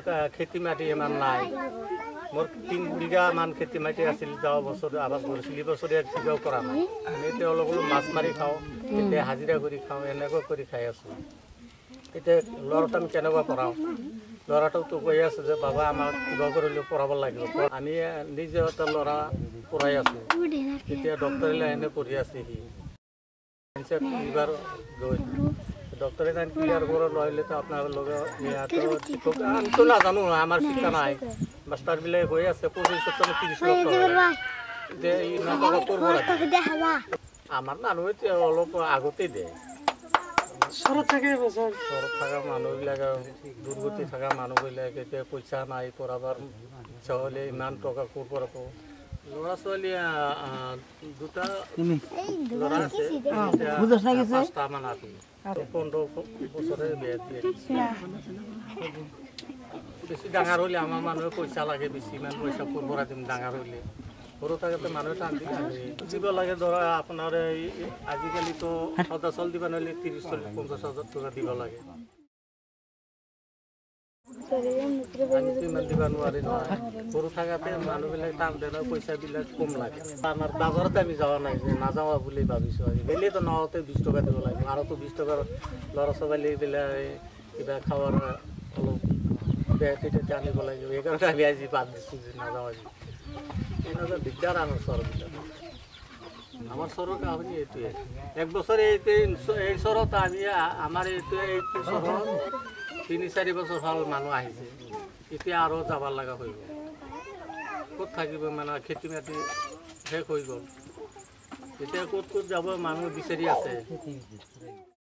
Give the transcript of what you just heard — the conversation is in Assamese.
খেতি মাটি ইমান নাই মোৰ 3 বিঘা মান খেতি মাটি আছিল যোৱা বছৰ আবাদ কৰিছিল বছৰ এক বিঘাও কৰা নাই আমি তেওঁলোক মাছ মাৰি খাওঁ এতিয়া হাজিৰা কৰি খাওঁ এনেকৈ কৰি খাই আছোঁ এতিয়া ল'ৰাটো আমি কেনেকুৱা পঢ়াওঁ ল'ৰাটোতো কৈ আছে যে বাবা আমাক কিবা কৰিলেও পঢ়াব লাগিব আমি নিজে এটা ল'ৰা পঢ়াই আছোঁ এতিয়া ডক্টৰী লাইনে পঢ়ি আছে সি এইবাৰ গৈ ডক্টৰী লাইন ক্লিয়াৰ কৰা নহ'লেতো আপোনালোকে আমিতো নাজানো আমাৰ শিক্ষা নাই মাষ্টাৰবিলাকে কৈ আছে 25-30 লাখ যে ইমান টকা কৰিব আমাৰ মানুহ এতিয়া অলপ আগতেই দিয়ে চৰত থকা মানুহবিলাকে দুৰ্গতি থকা মানুহবিলাকে এতিয়া পইচা নাই পঢ়াবৰ ইচ্ছা হ'লে ইমান টকা ক'ৰ পৰা পাব ল'ৰা ছোৱালী দুটা ল'ৰা আছে 5টামান আছে 15 বছৰে বিয়া দিয়ে বেছি ডাঙৰ হ'লে আমাৰ মানুহে পইচা লাগে বেছি ইমান পইচা ক'ৰ পৰা দিম ডাঙৰ হ'লে সৰু থাকোঁতে মানুহে টান দিব লাগে ধৰা আপোনাৰ আজিকালিতো সদা চাউল দিব নহ'লে 30-50 হাজাৰ টকা দিব লাগে ইমান দিব নোৱাৰি নহয় সৰু থাকোঁতে মানুহবিলাক টান দেনৰ পইচাবিলাক কম লাগে আমাৰ বাজাৰতে আমি যোৱা নাই যে নাযাওঁ বুলি ভাবিছোঁ আজি গেলিতো নহওঁতে 20 টকা দিব লাগে আৰুতো 20 টকাৰ ল'ৰা ছোৱালীবিলাক কিবা খাৱাৰ অলপ বেয়া তেতিয়া আনিব লাগিব সেইকাৰণে আমি আজি বাদ দিছোঁ যে নাযাওঁ আজি এনেকুৱা দিগদাৰ আমাৰ চৰবিলাক আমাৰ চৰত আপুনি এইটোৱে এক বছৰ এই চৰত আমি আমাৰ এইটো চৰত 3-4 বছৰ হ'ল মানুহ আহিছে এতিয়া আৰু যাব লগা হৈ গ'ল ক'ত থাকিব মানে খেতি মাটি শেষ হৈ গ'ল এতিয়া ক'ত যাব মানুহ বিচাৰি আছে